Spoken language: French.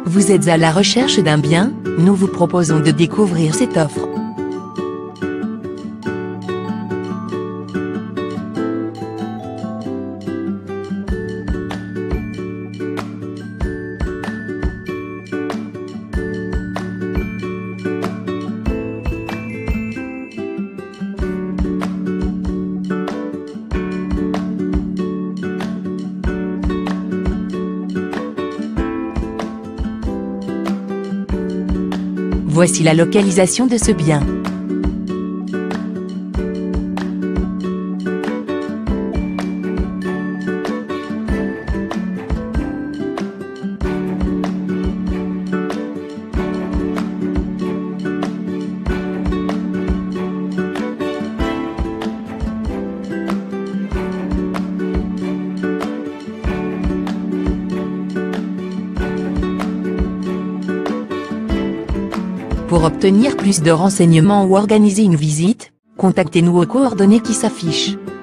Vous êtes à la recherche d'un bien? Nous vous proposons de découvrir cette offre. Voici la localisation de ce bien. Pour obtenir plus de renseignements ou organiser une visite, contactez-nous aux coordonnées qui s'affichent.